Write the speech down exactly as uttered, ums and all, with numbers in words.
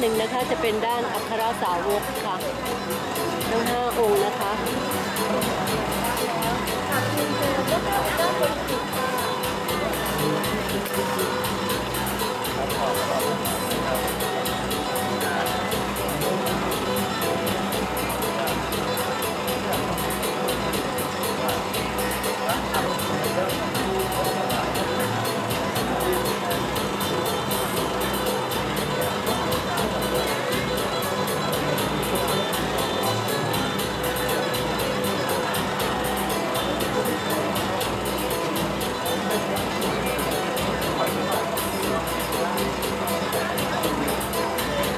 หนึ่งนะคะจะเป็นด้านอัครสาวกค่ะทั้งห้าองค์นะคะ